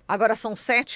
Agora são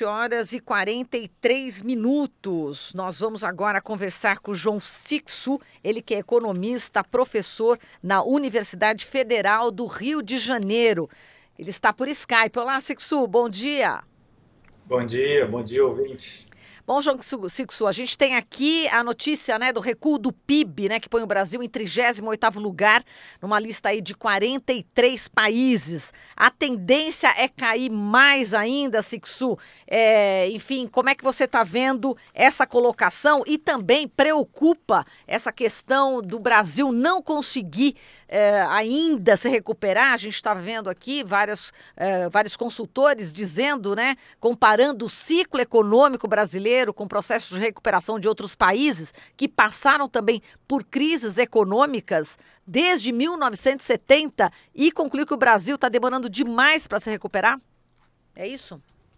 7h43. Nós vamos agora conversar com o João Sixu, ele que é economista, professor na Universidade Federal do Rio de Janeiro. Ele está por Skype. Olá, Sixu, bom dia. Bom dia, ouvinte. Bom, João Sixu, a gente tem aqui a notícia, do recuo do PIB, que põe o Brasil em 38º lugar, numa lista aí de 43 países. A tendência é cair mais ainda, Sixu. Enfim, como é que você está vendo essa colocação? E também preocupa essa questão do Brasil não conseguir ainda se recuperar? A gente está vendo aqui vários consultores dizendo, comparando o ciclo econômico brasileiro com processos de recuperação de outros países que passaram também por crises econômicas desde 1970 e concluiu que o Brasil está demorando demais para se recuperar? É isso?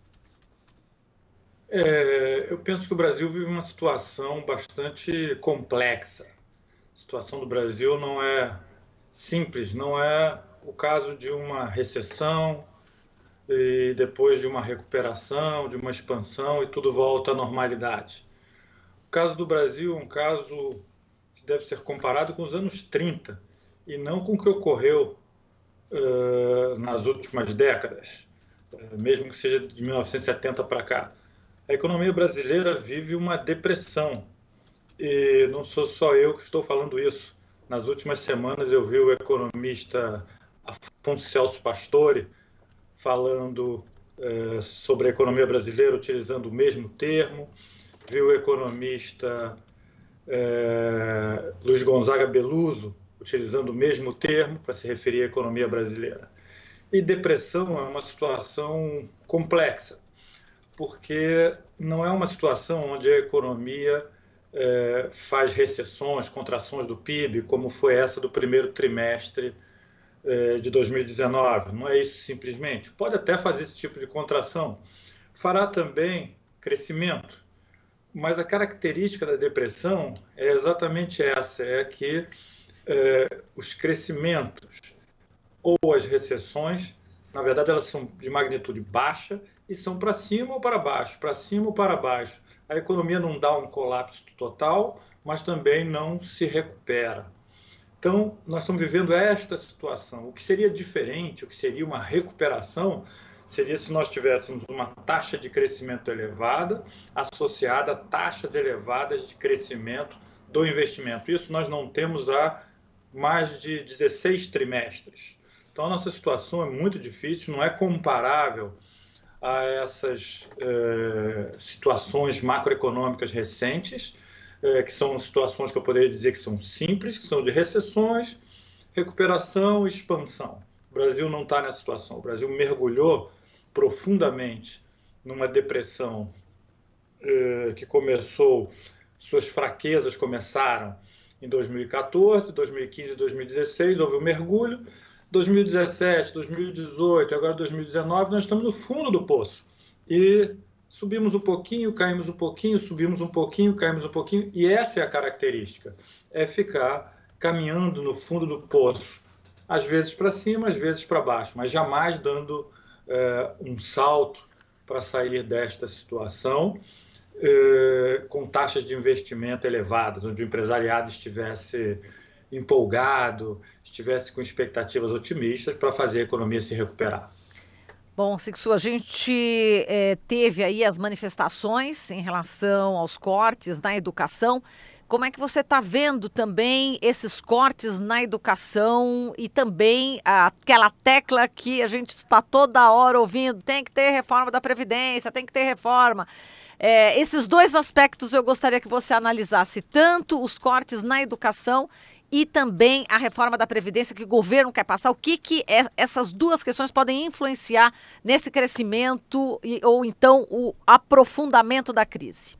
Eu penso que o Brasil vive uma situação bastante complexa. A situação do Brasil não é simples, não é o caso de uma recessão e depois de uma recuperação, de uma expansão e tudo volta à normalidade. O caso do Brasil é um caso que deve ser comparado com os anos 30 e não com o que ocorreu nas últimas décadas, mesmo que seja de 1970 para cá. A economia brasileira vive uma depressão e não sou só eu que estou falando isso. Nas últimas semanas eu vi o economista Afonso Celso Pastore falando sobre a economia brasileira, utilizando o mesmo termo. Vi o economista Luiz Gonzaga Beluso utilizando o mesmo termo para se referir à economia brasileira. E depressão é uma situação complexa, porque não é uma situação onde a economia faz recessões, contrações do PIB, como foi essa do primeiro trimestre de 2019. Não é isso simplesmente. Pode até fazer esse tipo de contração. Fará também crescimento. Mas a característica da depressão é exatamente essa, é que os crescimentos ou as recessões, na verdade, elas são de magnitude baixa e são para cima ou para baixo, para cima ou para baixo. A economia não dá um colapso total, mas também não se recupera. Então, nós estamos vivendo esta situação. O que seria diferente, o que seria uma recuperação, seria se nós tivéssemos uma taxa de crescimento elevada associada a taxas elevadas de crescimento do investimento. Isso nós não temos há mais de 16 trimestres. Então, a nossa situação é muito difícil, não é comparável a essas situações macroeconômicas recentes, que são situações que eu poderia dizer que são simples, que são de recessões, recuperação e expansão. O Brasil não está nessa situação. O Brasil mergulhou profundamente numa depressão que começou, suas fraquezas começaram em 2014, 2015 e 2016, houve um mergulho. 2017, 2018 agora 2019, nós estamos no fundo do poço. E subimos um pouquinho, caímos um pouquinho, subimos um pouquinho, caímos um pouquinho. E essa é a característica, é ficar caminhando no fundo do poço, às vezes para cima, às vezes para baixo, mas jamais dando um salto para sair desta situação com taxas de investimento elevadas, onde o empresariado estivesse empolgado, estivesse com expectativas otimistas para fazer a economia se recuperar. Bom, Sixu, a gente teve aí as manifestações em relação aos cortes na educação. Como é que você está vendo também esses cortes na educação e também aquela tecla que a gente está toda hora ouvindo, tem que ter reforma da Previdência, tem que ter reforma. Esses dois aspectos eu gostaria que você analisasse, tanto os cortes na educação e também a reforma da Previdência que o governo quer passar. O que essas duas questões podem influenciar nesse crescimento ou então o aprofundamento da crise?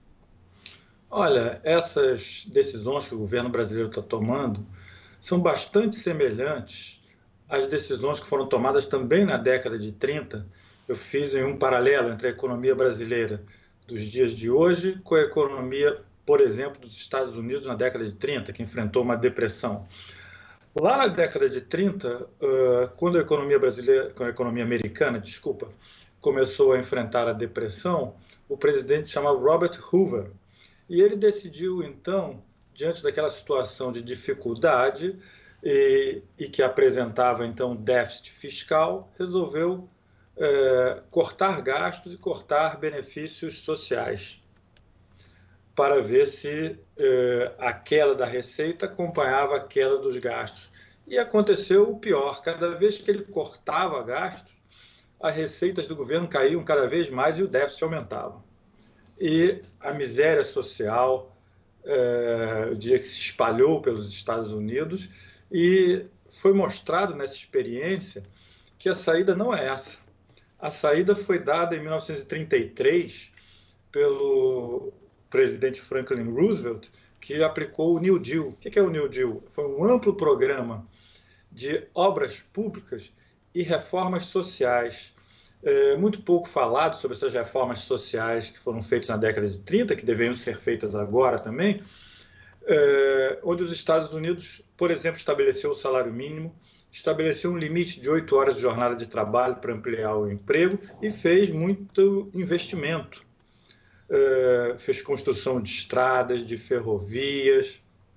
Olha, essas decisões que o governo brasileiro está tomando são bastante semelhantes às decisões que foram tomadas também na década de 30. Eu fiz um paralelo entre a economia brasileira dos dias de hoje com a economia, por exemplo, dos Estados Unidos na década de 30, que enfrentou uma depressão. Lá na década de 30, quando a economia brasileira, quando a economia americana, começou a enfrentar a depressão, o presidente chamado Robert Hoover. E ele decidiu, então, diante daquela situação de dificuldade e que apresentava, então, déficit fiscal, resolveu cortar gastos e cortar benefícios sociais para ver se a queda da receita acompanhava a queda dos gastos. E aconteceu o pior, cada vez que ele cortava gastos, as receitas do governo caíam cada vez mais e o déficit aumentava. E a miséria social, eu diria que se espalhou pelos Estados Unidos, e foi mostrado nessa experiência que a saída não é essa. A saída foi dada em 1933 pelo presidente Franklin Roosevelt, que aplicou o New Deal. O que é o New Deal? Foi um amplo programa de obras públicas e reformas sociais. Muito pouco falado sobre essas reformas sociais que foram feitas na década de 30, que deveriam ser feitas agora também, onde os Estados Unidos, por exemplo, estabeleceu o salário mínimo, estabeleceu um limite de 8 horas de jornada de trabalho para ampliar o emprego e fez muito investimento. Fez construção de estradas, de ferrovias,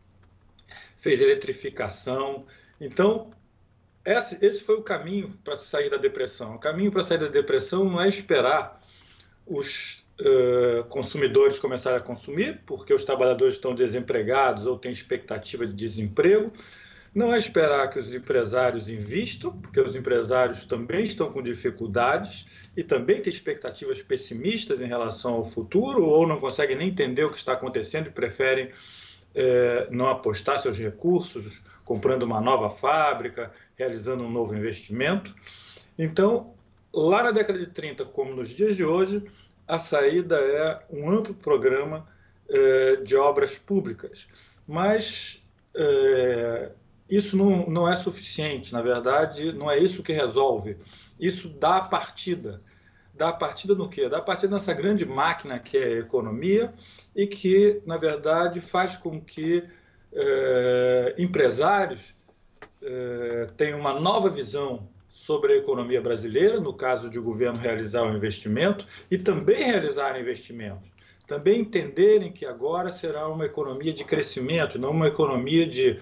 fez eletrificação. Então, esse foi o caminho para sair da depressão. O caminho para sair da depressão não é esperar os consumidores começarem a consumir, porque os trabalhadores estão desempregados ou têm expectativa de desemprego. Não é esperar que os empresários invistam, porque os empresários também estão com dificuldades e também têm expectativas pessimistas em relação ao futuro, ou não conseguem nem entender o que está acontecendo e preferem não apostar seus recursos, comprando uma nova fábrica, realizando um novo investimento. Então, lá na década de 30, como nos dias de hoje, a saída é um amplo programa de obras públicas. Mas isso não é suficiente, na verdade, não é isso que resolve. Isso dá a partida. Dá a partida no quê? Dá a partida nessa grande máquina que é a economia e que, na verdade, faz com que empresários tenham uma nova visão sobre a economia brasileira, no caso de o governo realizar um investimento, e também realizar investimentos. Também entenderem que agora será uma economia de crescimento, não uma economia de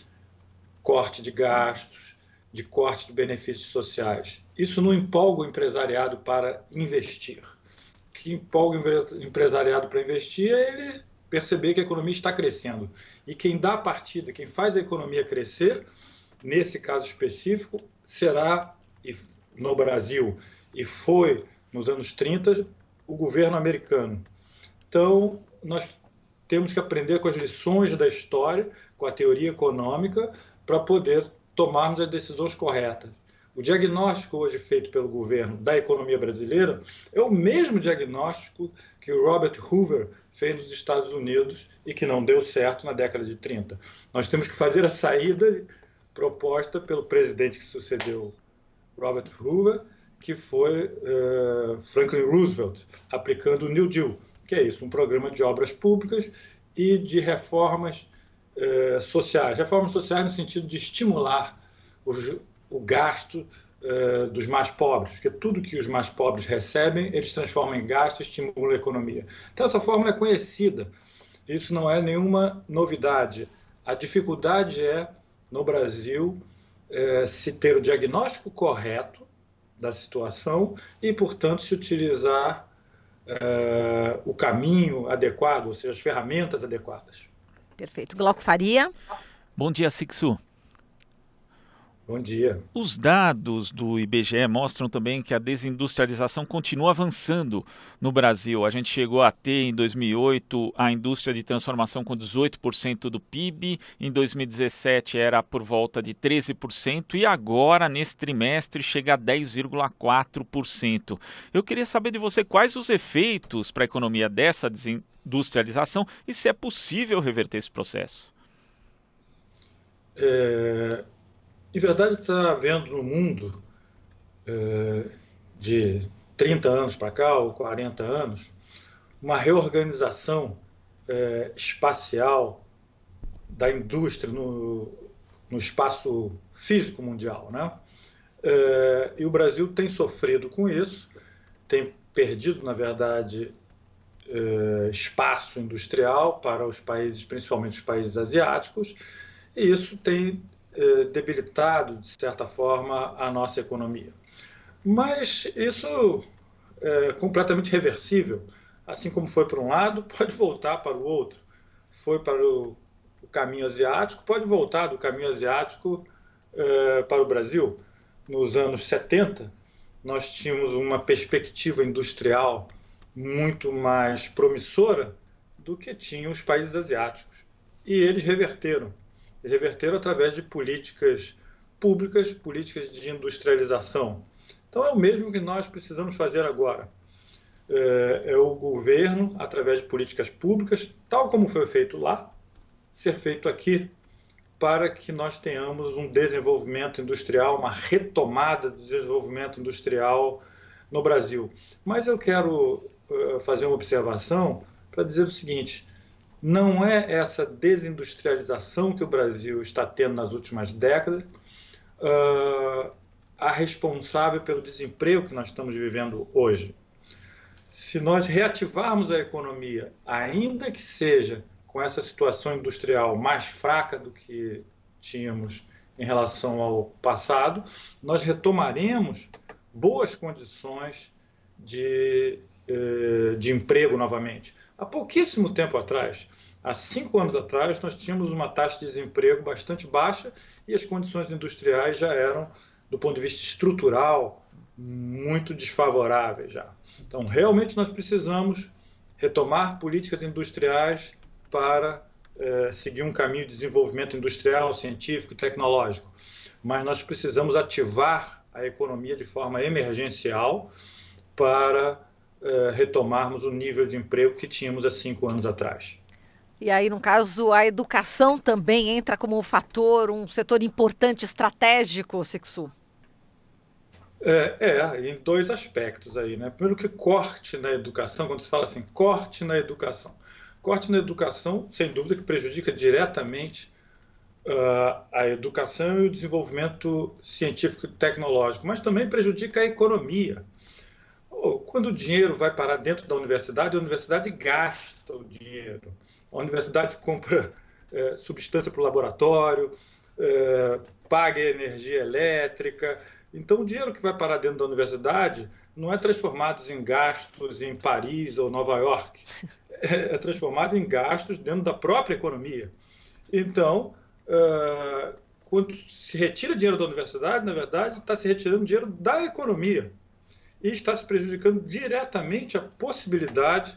corte de gastos, de corte de benefícios sociais. Isso não empolga o empresariado para investir. O que empolga o empresariado para investir é ele perceber que a economia está crescendo. E quem dá a partida, quem faz a economia crescer, nesse caso específico, será, no Brasil, e foi nos anos 30, o governo americano. Então, nós temos que aprender com as lições da história, com a teoria econômica, para poder tomarmos as decisões corretas. O diagnóstico hoje feito pelo governo da economia brasileira é o mesmo diagnóstico que o Robert Hoover fez nos Estados Unidos e que não deu certo na década de 30. Nós temos que fazer a saída proposta pelo presidente que sucedeu Robert Hoover, que foi Franklin Roosevelt, aplicando o New Deal, que é isso, um programa de obras públicas e de reformas sociais. Reformas sociais no sentido de estimular o gasto dos mais pobres, porque tudo que os mais pobres recebem, eles transformam em gasto e estimulam a economia. Então, essa fórmula é conhecida. Isso não é nenhuma novidade. A dificuldade é, no Brasil, se ter o diagnóstico correto da situação e, portanto, se utilizar o caminho adequado, ou seja, as ferramentas adequadas. Perfeito. Glauco Faria. Bom dia, Sixu. Bom dia. Os dados do IBGE mostram também que a desindustrialização continua avançando no Brasil. A gente chegou a ter, em 2008, a indústria de transformação com 18% do PIB. Em 2017 era por volta de 13% e agora, nesse trimestre, chega a 10,4%. Eu queria saber de você quais os efeitos para a economia dessa desindustrialização e se é possível reverter esse processo. Em verdade, está havendo no mundo, de 30 anos para cá, ou 40 anos, uma reorganização espacial da indústria no espaço físico mundial, né? E o Brasil tem sofrido com isso, tem perdido, na verdade, espaço industrial para os países, principalmente os países asiáticos, e isso tem debilitado, de certa forma, a nossa economia. Mas isso é completamente reversível. Assim como foi para um lado, pode voltar para o outro. Foi para o caminho asiático, pode voltar do caminho asiático para o Brasil. Nos anos 70, nós tínhamos uma perspectiva industrial muito mais promissora do que tinham os países asiáticos. E eles reverteram. Eles reverteram através de políticas públicas, políticas de industrialização. Então é o mesmo que nós precisamos fazer agora. É o governo, através de políticas públicas, tal como foi feito lá, ser feito aqui, para que nós tenhamos um desenvolvimento industrial, uma retomada do desenvolvimento industrial no Brasil. Mas eu quero fazer uma observação para dizer o seguinte: não é essa desindustrialização que o Brasil está tendo nas últimas décadas a responsável pelo desemprego que nós estamos vivendo hoje. Se nós reativarmos a economia, ainda que seja com essa situação industrial mais fraca do que tínhamos em relação ao passado, nós retomaremos boas condições de emprego novamente. Há pouquíssimo tempo atrás, há 5 anos atrás, nós tínhamos uma taxa de desemprego bastante baixa e as condições industriais já eram, do ponto de vista estrutural, muito desfavoráveis já. Então, realmente nós precisamos retomar políticas industriais para seguir um caminho de desenvolvimento industrial, científico e tecnológico. Mas nós precisamos ativar a economia de forma emergencial para retomarmos o nível de emprego que tínhamos há 5 anos atrás. E aí, no caso, a educação também entra como um fator, um setor importante, estratégico, Sixu? Em 2 aspectos aí, né? Primeiro que corte na educação, quando se fala assim, corte na educação. Corte na educação, sem dúvida, que prejudica diretamente a educação e o desenvolvimento científico e tecnológico, mas também prejudica a economia. Quando o dinheiro vai parar dentro da universidade, a universidade gasta o dinheiro. A universidade compra substância para o laboratório, paga energia elétrica. Então, o dinheiro que vai parar dentro da universidade não é transformado em gastos em Paris ou Nova York. É transformado em gastos dentro da própria economia. Então, quando se retira dinheiro da universidade, na verdade, está se retirando dinheiro da economia e está se prejudicando diretamente a possibilidade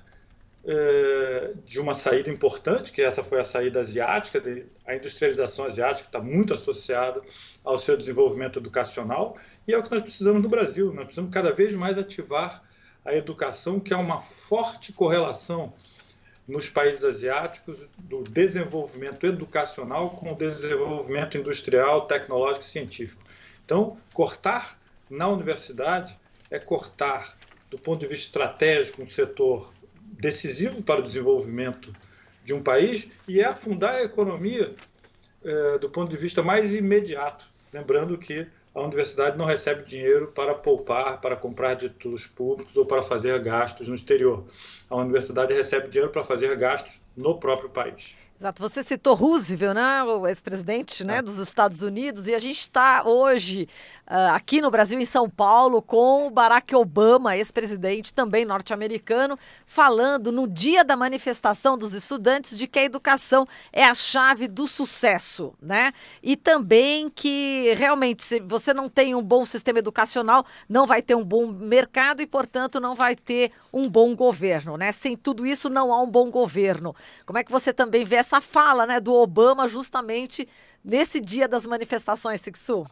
de uma saída importante, que essa foi a saída asiática, a industrialização asiática está muito associada ao seu desenvolvimento educacional, e é o que nós precisamos no Brasil. Nós precisamos cada vez mais ativar a educação, que há uma forte correlação nos países asiáticos do desenvolvimento educacional com o desenvolvimento industrial, tecnológico e científico. Então, cortar na universidade é cortar, do ponto de vista estratégico, um setor decisivo para o desenvolvimento de um país e é afundar a economia do ponto de vista mais imediato. Lembrando que a universidade não recebe dinheiro para poupar, para comprar títulos públicos ou para fazer gastos no exterior. A universidade recebe dinheiro para fazer gastos no próprio país. Exato. Você citou Roosevelt, né, o ex-presidente, né, dos Estados Unidos, e a gente está hoje aqui no Brasil, em São Paulo, com o Barack Obama, ex-presidente também norte-americano, falando no dia da manifestação dos estudantes de que a educação é a chave do sucesso, né? E também que realmente, se você não tem um bom sistema educacional, não vai ter um bom mercado e, portanto, não vai ter um bom governo, né? Sem tudo isso, não há um bom governo. Como é que você também vê essa fala, né, do Obama justamente nesse dia das manifestações, Sixu?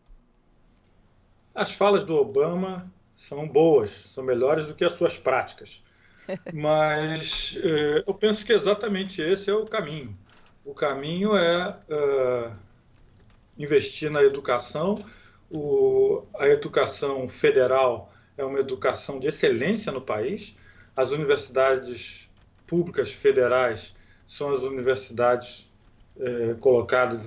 As falas do Obama são boas, são melhores do que as suas práticas. Mas eu penso que exatamente esse é o caminho. O caminho é investir na educação. A educação federal é uma educação de excelência no país. As universidades públicas federais são as universidades colocadas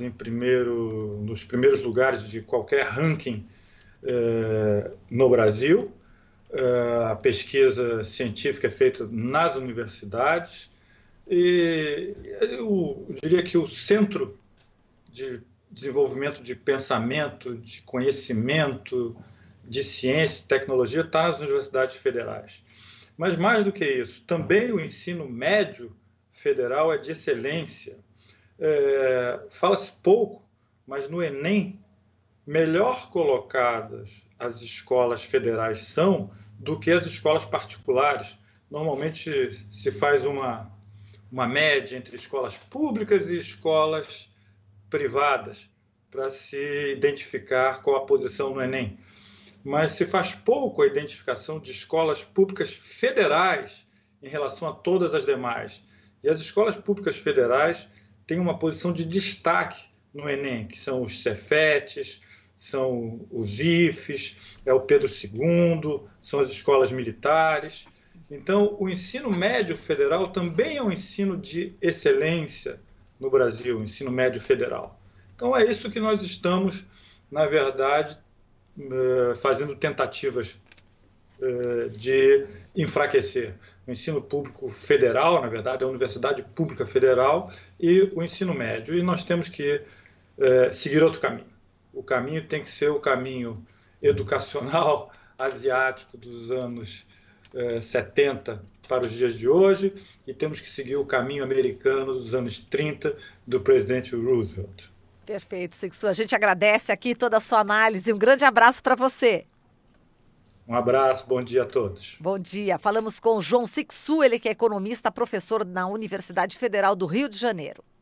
nos primeiros lugares de qualquer ranking no Brasil. a pesquisa científica é feita nas universidades e eu diria que o centro de desenvolvimento de pensamento, de conhecimento, de ciência e tecnologia está nas universidades federais. Mas mais do que isso, também o ensino médio federal é de excelência. Fala-se pouco, mas no Enem, melhor colocadas as escolas federais são do que as escolas particulares. Normalmente se faz uma média entre escolas públicas e escolas privadas para se identificar qual a posição no Enem. Mas se faz pouco a identificação de escolas públicas federais em relação a todas as demais. E as escolas públicas federais têm uma posição de destaque no Enem, que são os Cefetes, são os IFES, é o Pedro II, são as escolas militares. Então, o ensino médio federal também é um ensino de excelência no Brasil, o ensino médio federal. Então, é isso que nós estamos, na verdade, fazendo tentativas de enfraquecer. O ensino público federal, na verdade, é a Universidade Pública Federal e o ensino médio. E nós temos que seguir outro caminho. O caminho tem que ser o caminho educacional asiático dos anos 70 para os dias de hoje e temos que seguir o caminho americano dos anos 30 do presidente Roosevelt. Perfeito, Sixu. A gente agradece aqui toda a sua análise. Um grande abraço para você. Um abraço, bom dia a todos. Bom dia. Falamos com o João Sixu, ele que é economista, professor na Universidade Federal do Rio de Janeiro.